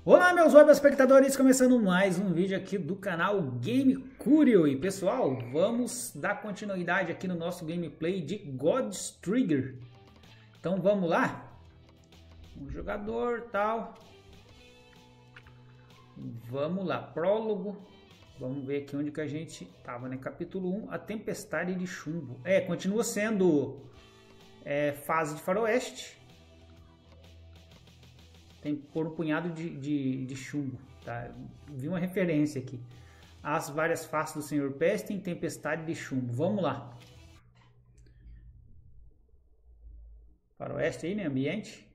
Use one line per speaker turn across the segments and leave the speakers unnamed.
Olá meus web espectadores, começando mais um vídeo aqui do canal Game Curio. E pessoal, vamos dar continuidade aqui no nosso gameplay de God's Trigger. Então vamos lá? Um jogador tal. Vamos lá, prólogo. Vamos ver aqui onde que a gente tava, né? Capítulo 1, a Tempestade de Chumbo. Continua sendo fase de faroeste. Tem por um punhado de chumbo, tá? Vi uma referência aqui. As várias faces do Senhor Peste em Tempestade de Chumbo. Vamos lá. Faroeste aí, né? Ambiente.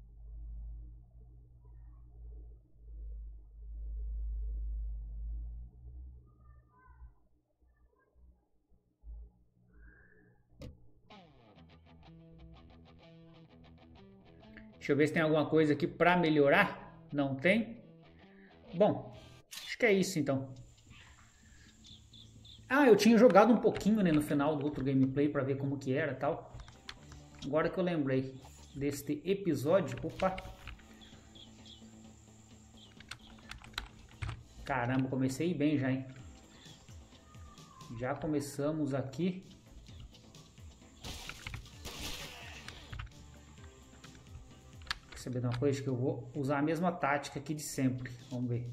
Deixa eu ver se tem alguma coisa aqui para melhorar. Não tem? Bom, acho que é isso então. Eu tinha jogado um pouquinho, né, no final do outro gameplay para ver como que era e tal. Agora que eu lembrei deste episódio. Opa! Caramba, comecei bem já, hein? Já começamos aqui. Saber de uma coisa que eu vou usar a mesma tática aqui de sempre. Vamos ver.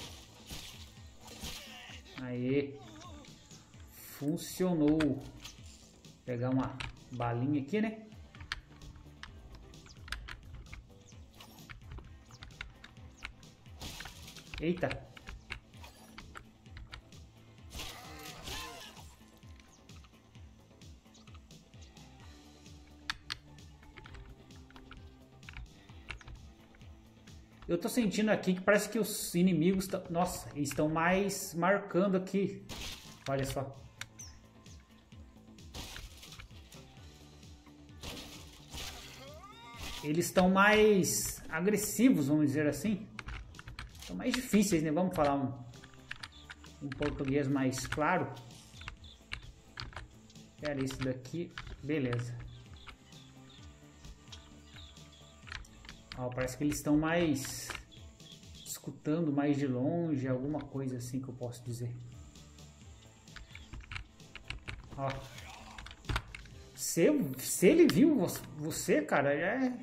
Aê. Funcionou. Vou pegar uma balinha aqui, né? Eita. Eu tô sentindo aqui que parece que os inimigos estão mais marcando aqui. Olha só. Eles estão mais agressivos, vamos dizer assim. Estão mais difíceis, né? Vamos falar um português mais claro. Era isso daqui. Beleza. Parece que eles estão mais escutando mais de longe, alguma coisa assim que eu posso dizer. Ó. Se ele viu você, cara,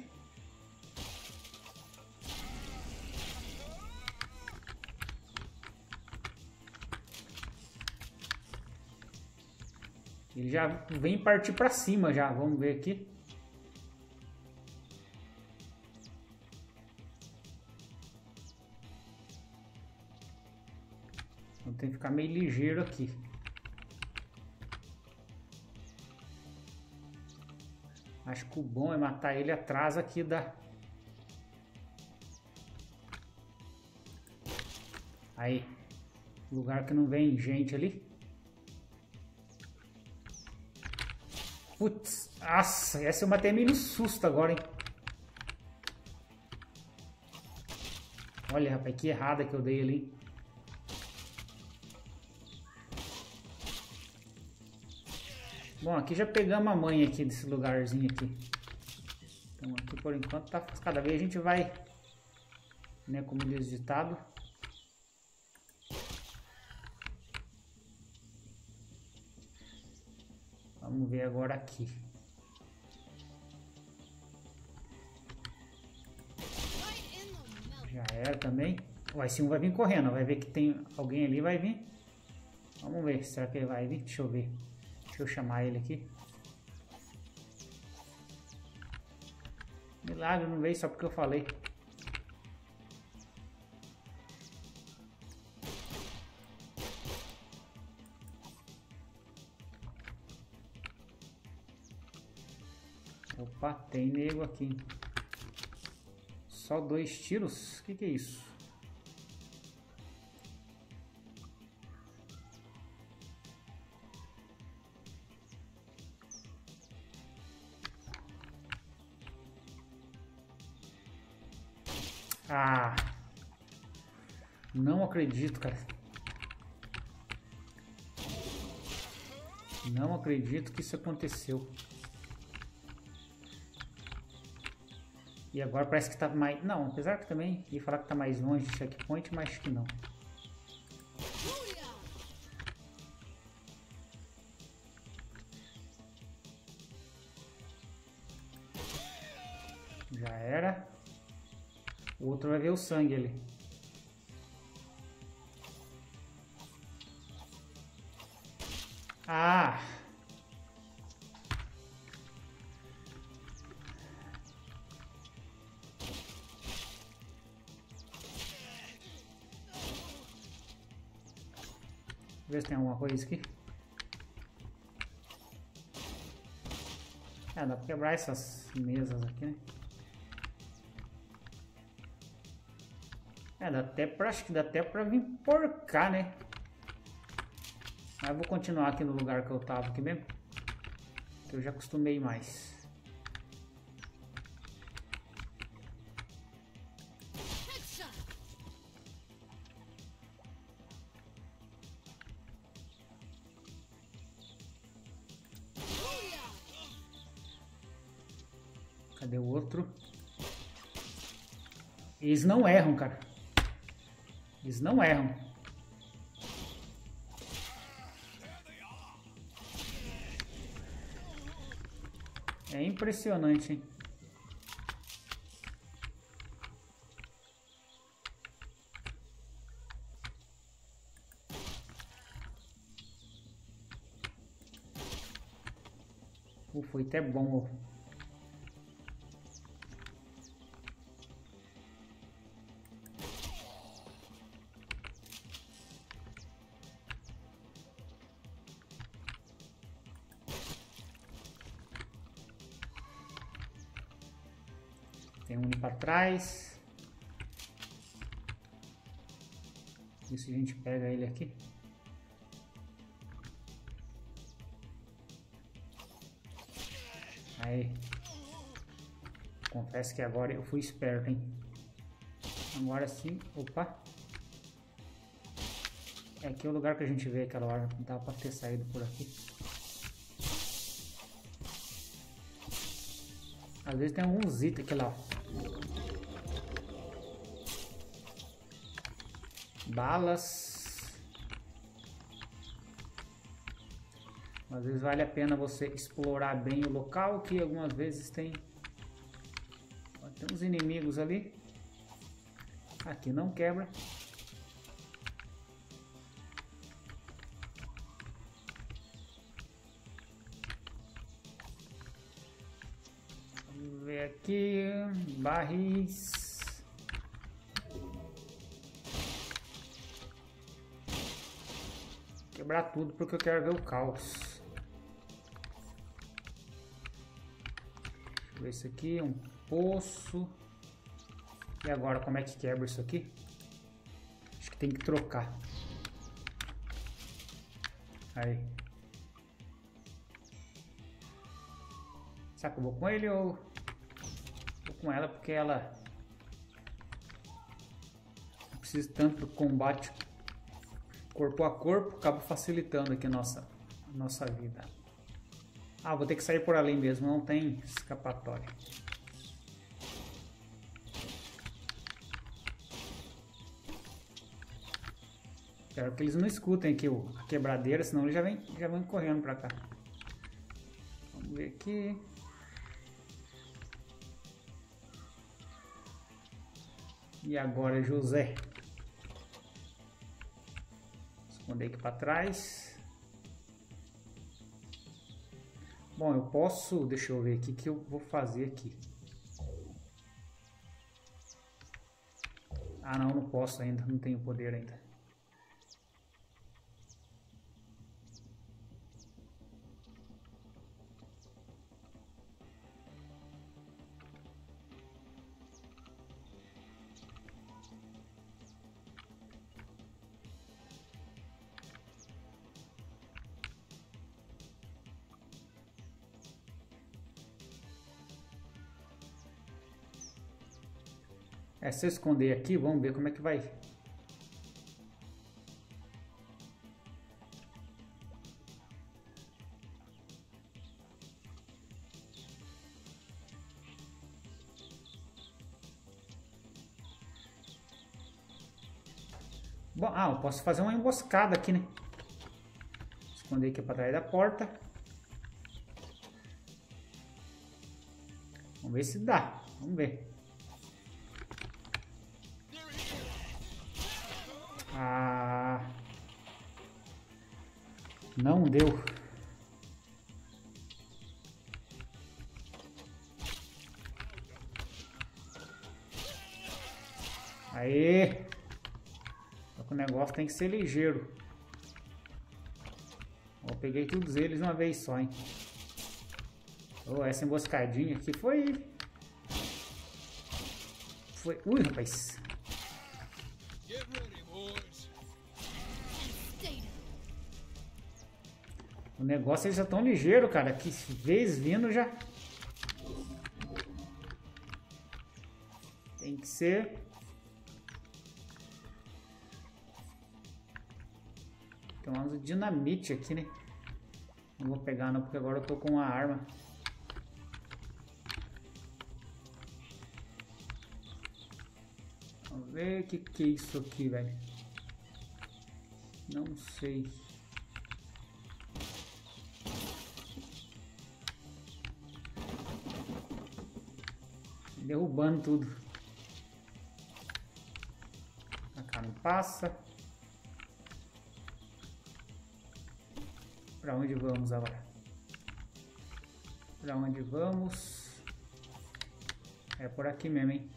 ele já vem partir pra cima já. Vamos ver aqui. Tem que ficar meio ligeiro aqui. Acho que o bom é matar ele atrás aqui da... Aí. Lugar que não vem gente ali. Putz. Nossa, essa eu matei meio no susto agora, hein. Olha, rapaz, que errada que eu dei ali. Bom, aqui já pegamos a mãe aqui desse lugarzinho aqui. Então aqui por enquanto tá... Cada vez a gente vai, né, como diz o ditado. Vamos ver agora aqui. Já era também. Ué, esse um vai vir correndo, vai ver que tem alguém ali, vai vir. Vamos ver, será que ele vai vir? Deixa eu ver. Deixa eu chamar ele aqui. Milagre, não veio só porque eu falei. Opa, tem nego aqui. Só 2 tiros? O que é isso? Não acredito, cara. Não acredito que isso aconteceu. E agora parece que tá mais... Não, apesar que também ia falar que tá mais longe de checkpoint, mas acho que não. Já era. O outro vai ver o sangue ali. Ah! Ver se tem alguma coisa aqui. É, dá pra quebrar essas mesas aqui, né? É, dá até pra, acho que dá até pra vir por cá, né? Mas eu vou continuar aqui no lugar que eu tava aqui mesmo. Que eu já acostumei mais. Cadê o outro? Eles não erram, cara. Eles não erram. É impressionante, hein? Foi até bom. Tem um ali pra trás. E se a gente pega ele aqui? Aí. Confesso que agora eu fui esperto, hein? Agora sim. Opa. É aqui o lugar que a gente vê aquela hora. Não dava pra ter saído por aqui. Às vezes tem alguns itens aqui lá. Balas. Às vezes vale a pena você explorar bem o local, que algumas vezes tem uns inimigos ali. Aqui não quebra. Vamos ver aqui. Barris. Quebrar tudo porque eu quero ver o caos. Deixa eu ver isso aqui, um poço. E agora como é que quebra isso aqui? Acho que tem que trocar. Aí. Será que eu vou com ele ou vou com ela porque ela não precisa tanto do combate corpo a corpo, acaba facilitando aqui a nossa vida. Ah, vou ter que sair por ali mesmo, não tem escapatória. Espero que eles não escutem aqui a quebradeira, senão eles já vão correndo pra cá. Vamos ver aqui. E agora, José. Esconder aqui pra trás. Bom, eu posso... Deixa eu ver aqui o que eu vou fazer aqui. Ah, não posso ainda. Não tenho poder ainda. Se eu esconder aqui, vamos ver como é que vai. Bom, eu posso fazer uma emboscada aqui, né? Esconder aqui para trás da porta. Vamos ver se dá. Vamos ver. Não deu. Aê! Só que o negócio tem que ser ligeiro. Eu peguei todos eles de uma vez só, hein? Oh, essa emboscadinha aqui foi... Ui, rapaz. O negócio eles já tão ligeiro, cara. Que vez vindo já... Tem que ser... Tem umas dinamite aqui, né? Não vou pegar não, porque agora eu tô com uma arma. Vamos ver o que é isso aqui, velho. Não sei. Derrubando tudo. A cá não passa. Pra onde vamos agora? Pra onde vamos? É por aqui mesmo, hein?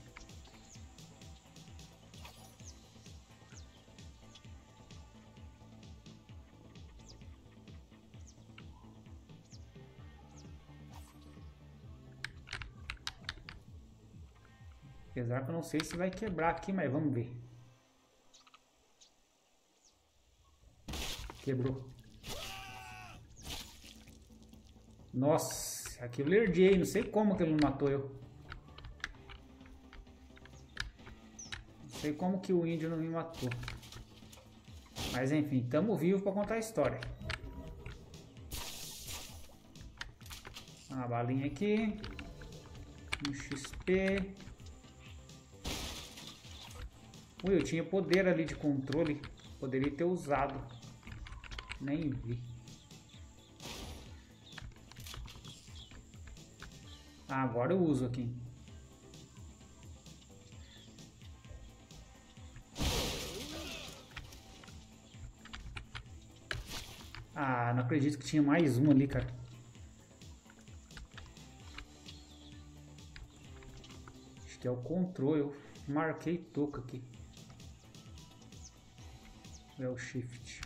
Apesar que eu não sei se vai quebrar aqui, mas vamos ver. Quebrou. Nossa, aqui eu lerdiei, não sei como que ele não matou eu. Não sei como que o índio não me matou. Mas enfim, tamo vivo para contar a história. Uma balinha aqui. Um XP. Ui, eu tinha poder ali de controle. Poderia ter usado. Nem vi. Agora eu uso aqui. Não acredito que tinha mais um ali, cara. Acho que é o controle. Eu marquei toca aqui. É o shift.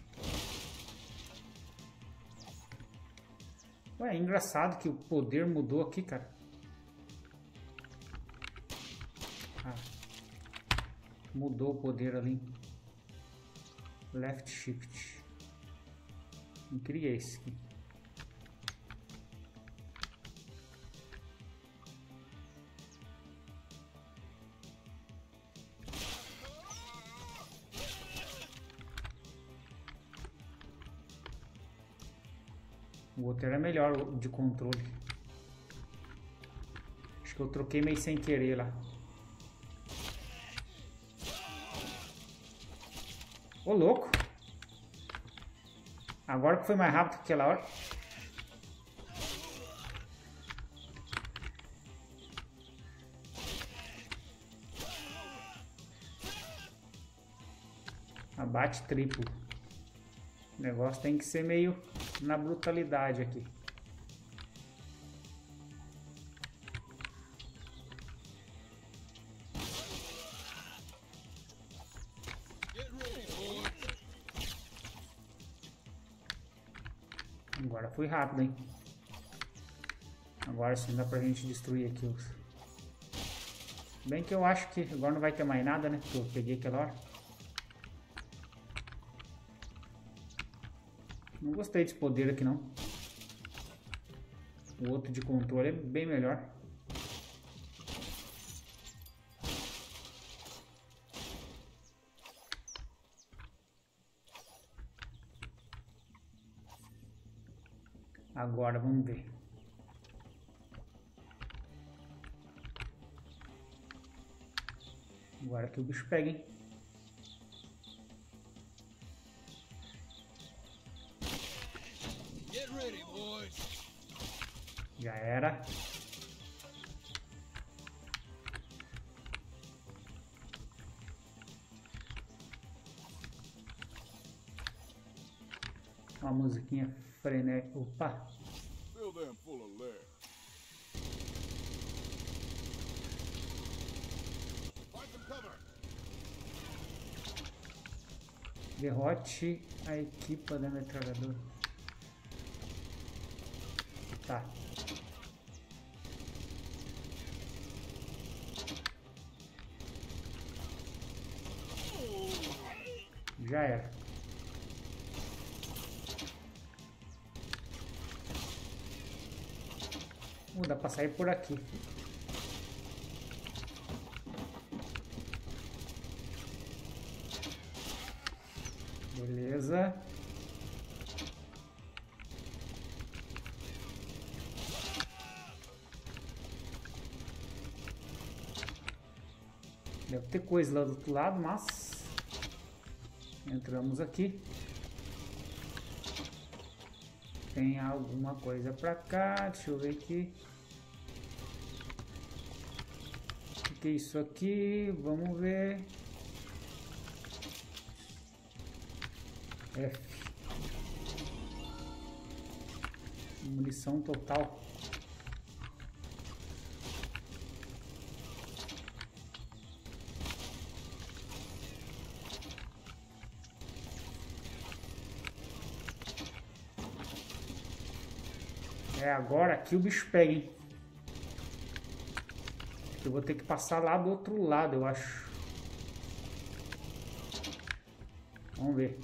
Ué, é engraçado que o poder mudou aqui, cara. Mudou o poder ali. Left shift. Não queria esse aqui. O outro era melhor de controle. Acho que eu troquei meio sem querer lá. Ô, louco. Agora que foi mais rápido que aquela hora. Abate triplo. O negócio tem que ser meio na brutalidade aqui. Agora foi rápido, hein? Agora sim dá pra gente destruir aqui os... Bem que eu acho que agora não vai ter mais nada, né? Porque eu peguei aquela hora. Não gostei desse poder aqui, não. O outro de controle é bem melhor. Agora vamos ver. Agora que o bicho pega, hein? Já era. Uma musiquinha frenética. Opa! Derrote a equipa da metralhadora. Tá. Já era. Dá pra sair por aqui. Beleza. Deve ter coisa lá do outro lado, mas entramos aqui. Tem alguma coisa pra cá. Deixa eu ver aqui. O que é isso aqui? Vamos ver. F. Munição total. É, agora aqui o bicho pega, hein? Eu vou ter que passar lá do outro lado, eu acho. Vamos ver.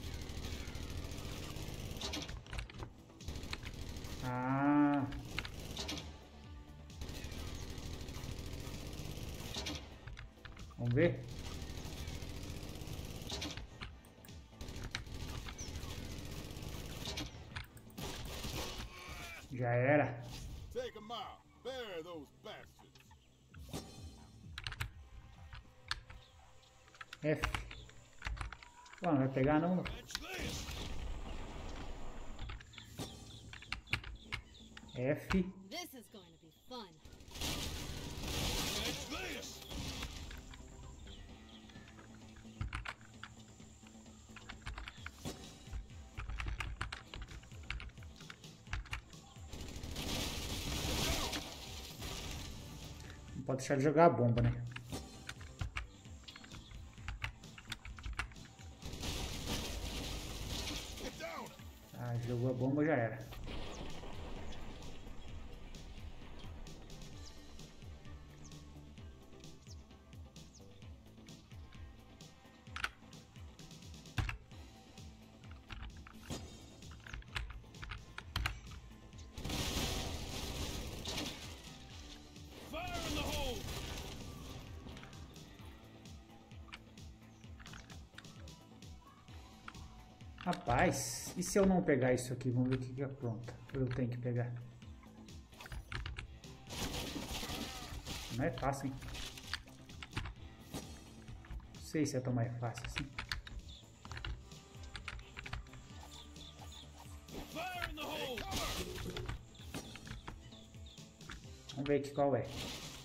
Ah. Vamos ver. Já era. F. Pô, não vai pegar não. F. Não pode deixar de jogar a bomba, né? Ah, jogou a bomba, já era. Rapaz, e se eu não pegar isso aqui? Vamos ver o que apronta. Eu tenho que pegar. Não é fácil, hein? Não sei se é tão mais fácil assim. Vamos ver aqui qual é.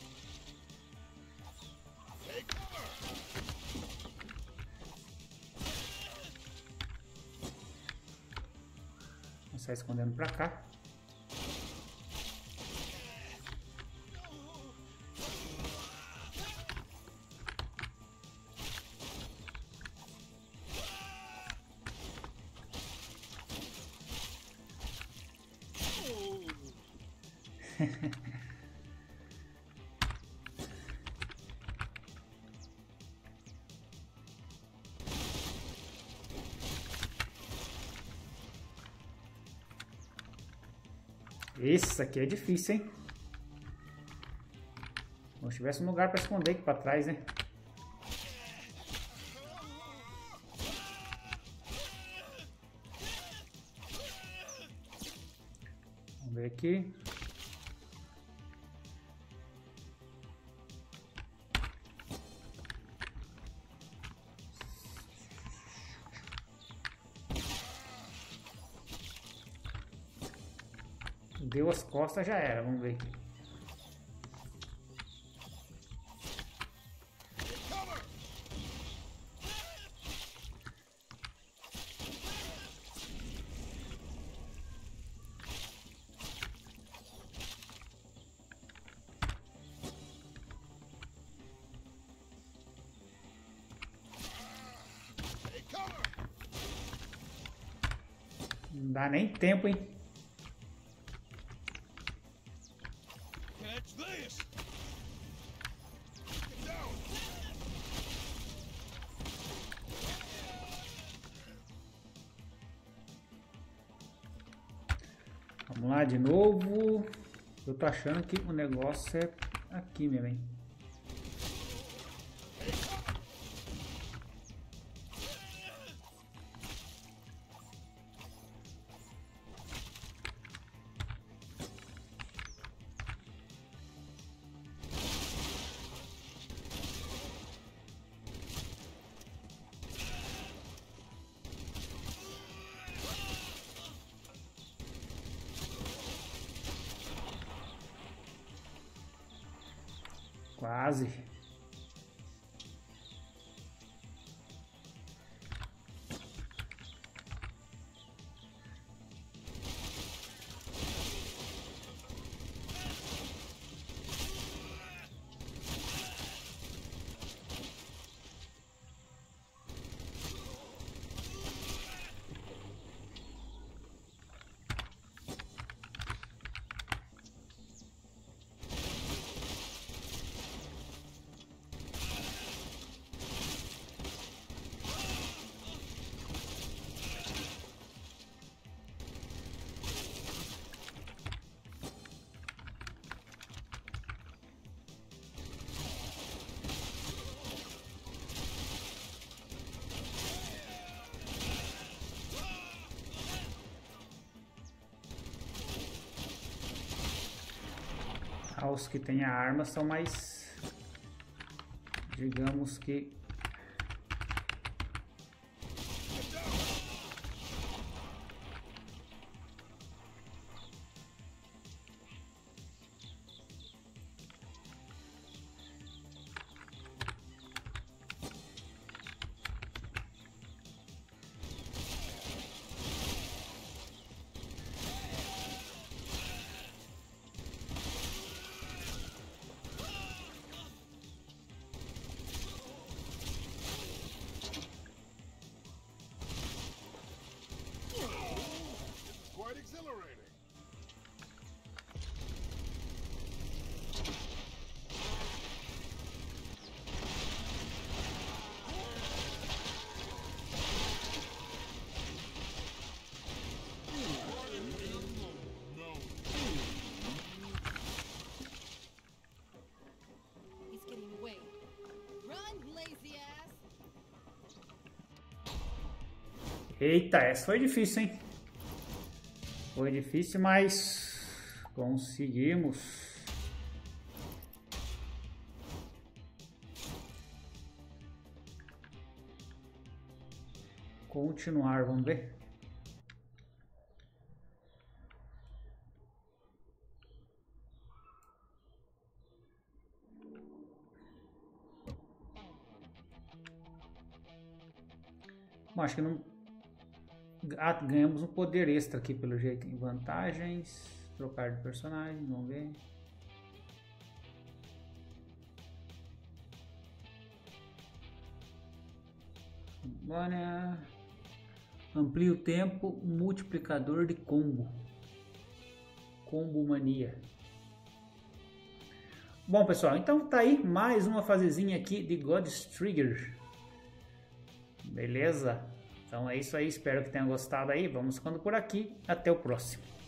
Vamos sair escondendo pra cá. Esse aqui é difícil, hein? Se tivesse um lugar para esconder aqui para trás, né? Vamos ver aqui. Deu as costas, já era. Vamos ver aqui. Não dá nem tempo, hein? Vamos lá de novo. Eu tô achando que o negócio é aqui mesmo, hein? Quase. Os que têm a arma são mais, digamos que, Eita, essa foi difícil, hein? Foi difícil, mas conseguimos. Continuar, vamos ver. Bom, acho que não... ganhamos um poder extra aqui pelo jeito. Em vantagens, trocar de personagem, vamos ver. Agora amplia o tempo, multiplicador de combo. Combo mania. Bom, pessoal, então tá aí mais uma fasezinha aqui de God's Trigger. Beleza? Então é isso aí, espero que tenham gostado aí. Vamos ficando por aqui. Até o próximo.